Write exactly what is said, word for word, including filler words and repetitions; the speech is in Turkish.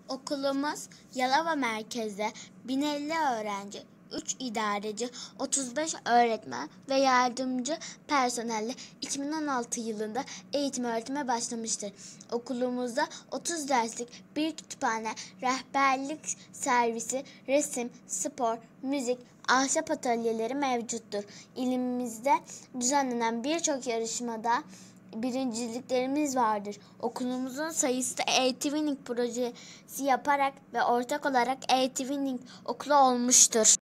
Okulumuz Yalova merkezde bin elli öğrenci, üç idareci, otuz beş öğretmen ve yardımcı personelle iki bin on altı yılında eğitim öğretime başlamıştır. Okulumuzda otuz derslik bir kütüphane, rehberlik servisi, resim, spor, müzik, ahşap atölyeleri mevcuttur. İlimizde düzenlenen birçok yarışmada birinciliklerimiz vardır. Okulumuzun sayısı e-Twinning projesi yaparak ve ortak olarak e-Twinning okulu olmuştur.